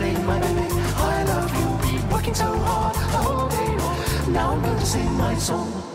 play, my baby. I love you, been working so hard the whole day long. Now I'm going to sing my song.